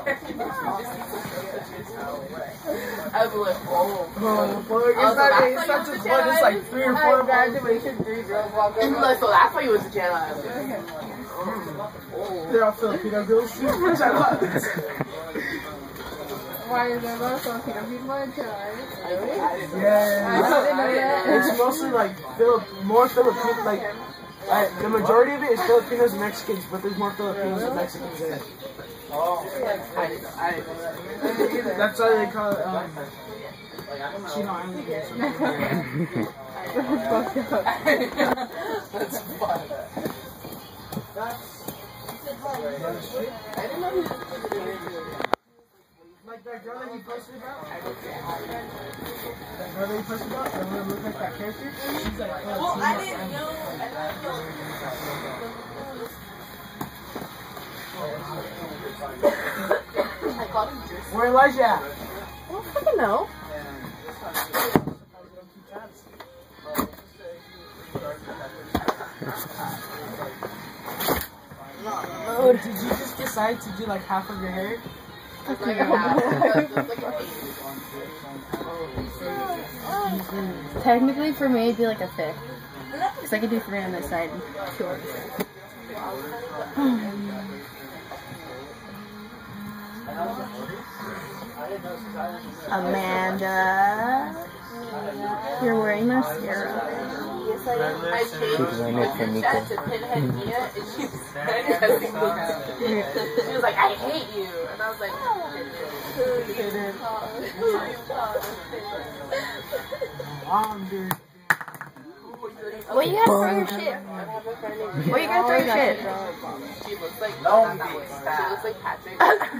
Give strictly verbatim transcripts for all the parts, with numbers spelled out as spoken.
I was like, oh. Oh, fuck. It's not, it's not just one, it's like three or four. Graduation, three girls walk over. And so that's why he was a Jedi. They're all Filipino girls. Why is there most Filipino people in Jedi? Yeah. I didn't know that. It's mostly like Philip, more Filipino, like, like the majority of it is Filipinos and Mexicans, but there's more Filipinos and Mexicans there. Oh. I didn't know. I didn't know that. That's why they call it, um, Chino Island. That's fucked up. That's fun. I didn't know he was like that girl that you posted about? That girl that you posted about? That one look like that character? She's like, oh, well, I didn't know. I called him Justin. Where Elijah at? I don't fucking know. Oh, did you just decide to do like half of your hair? Like a half. Technically, for me, it'd be like a fifth. Because I could do three on this side and two on this side. Amanda, you're wearing mascara. Yes, I am. I changed my chat to Pinhead Mia, and she said, she was like, I hate you. And I was like, who you call? Who you call? Mom, dude. What you gonna throw your shit? What you gonna throw your shit? She looks like, no, she looks like Patrick.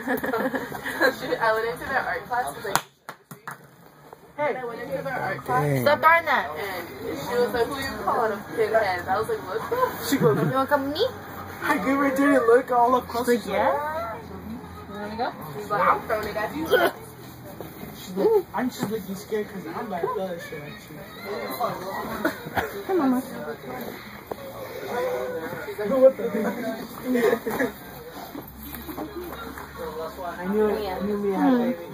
I went into their art class, because like, Hey, I went into their art class. Stop throwing that. And she was like, who you calling a pinhead? And I was like, what the? She goes, You wanna come with me? I give her a dirty look all up close. Like, yeah? You wanna go? She's like, I'm throwing it at you. She's like, I'm just looking scared because I'm like the other shit actually. Come on, Mama. What the I knew it. I knew me had baby.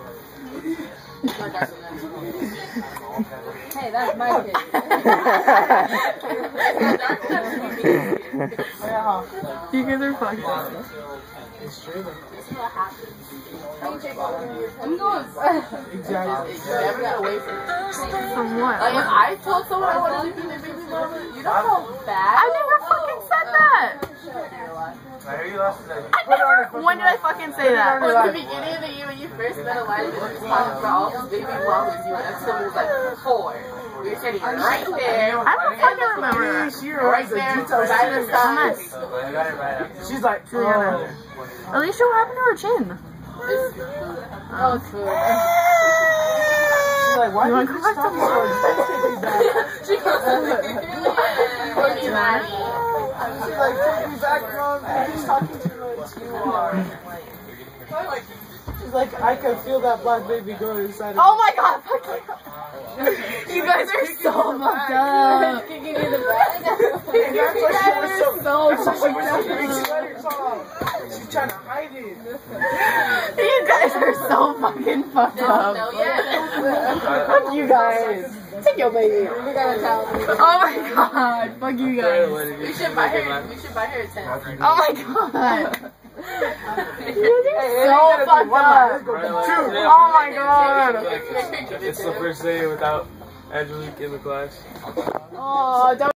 Hey, that's my kid. You guys are fucking. It's true. This is what happens. I'm going. Exactly. You never got away from it. From what? Like, if I told someone I wanted to be their baby mama, you know how bad? I never fucking said that. When did I fucking say that? Well, at the beginning of the year when you first met Elijah, he was talking about all his baby mamas. You and someone was like four. We were sitting right there. I don't fucking remember that. She Right there, side to side. She's like, oh. Alicia, what happened to her chin? Oh, it's food. She's like, why You did wanna you go back stop to me? She goes, Fucking Maddie. She's like, take me back, mom. He's talking to me like you are. She's like, I can feel that black baby going inside of me. Oh my god, fuck you. You guys are so fucked up. Kicking you in the back. You guys are so fucked up. She's trying to hide it. You guys are so fucking fucked up. No, yeah. Fuck you guys. Take your baby. We gotta tell her. Oh my god. Fuck you guys. We should buy her. We should buy her a tent. Oh my god. You guys are so fucked up. Oh my god. It's the first day without Angelique in the class. Oh, don't.